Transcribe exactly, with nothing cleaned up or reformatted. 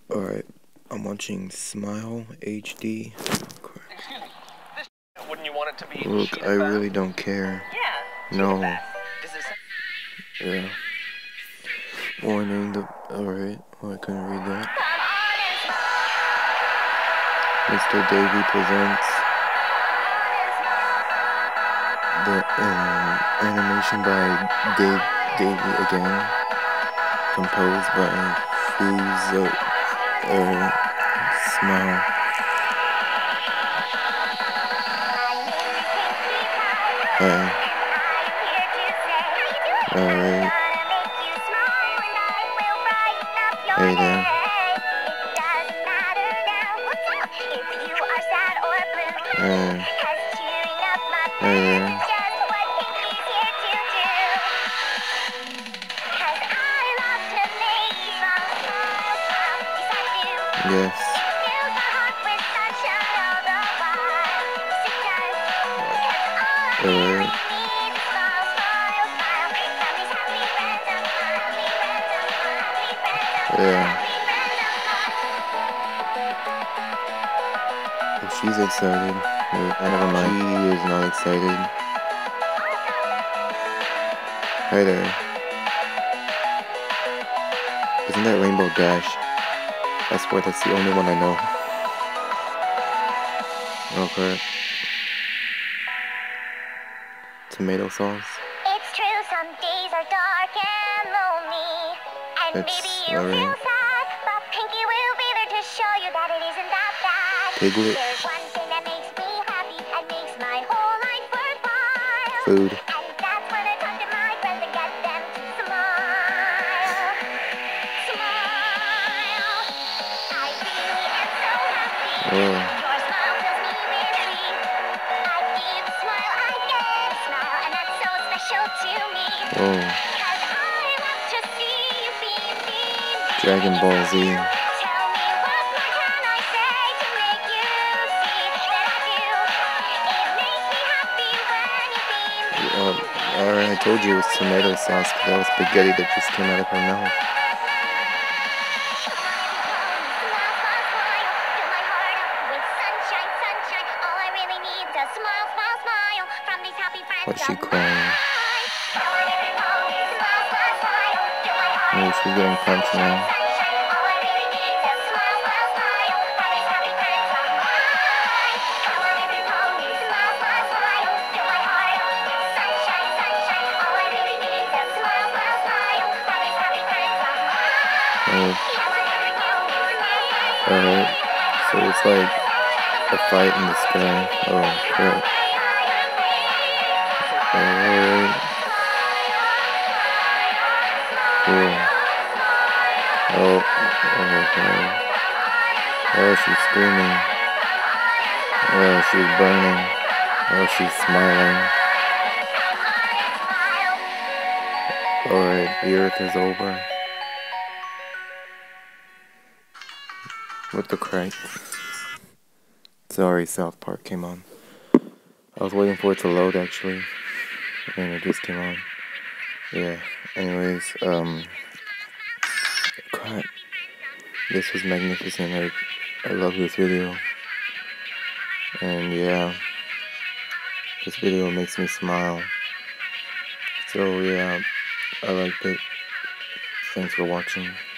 Alright, I'm watching Smile H D. Excuse me. This wouldn't you want it to be Look, I really don't care. Yeah. No. Does this Yeah. Warning the. Alright, well, I couldn't read that. Mister Davey presents the um, animation by Dave Davey again, composed by Fuzo uh, Smile. Hey. Alright. Hey there. Hey. Hey there. Yes. Alright. Yeah. If she's excited, I never mind. She is not excited. Hi there. Isn't that Rainbow Dash? I swear that's the only one I know. Okay. Tomato sauce. It's true, some days are dark and lonely. And It's maybe you alright. feel sad, but Pinky will be there to show you that it isn't that bad. Piglet. There's one thing that makes me happy and makes my whole life worthwhile. Food. And that's when I talk to my friends and get them to smile. Smile. I really am so happy. Oh. Your smile fills me with glee. I give a smile, I get a smile, and that's so special to me. Oh. Cause I love to see you beam, beam, beam. Dragon Ball Z. Tell me what more can I say to make you see that I do. It makes me happy when you beam, beam. Uh, Alright, I told you it was tomato sauce because that was spaghetti that just came out of her mouth. What's she crying? Oh, she's getting punched now. Oh. Alright, so it's like a fight in the sky. Oh, crap. Alright. Cool. Oh, oh, God. Oh, she's screaming. Oh, she's burning. Oh, she's smiling. Alright, the earth is over. With the crank. Sorry, South Park came on. I was waiting for it to load actually, and it just came on. Yeah. Anyways, um, crap. This was magnificent. I I love this video, and yeah, this video makes me smile. So yeah, I liked it. Thanks for watching.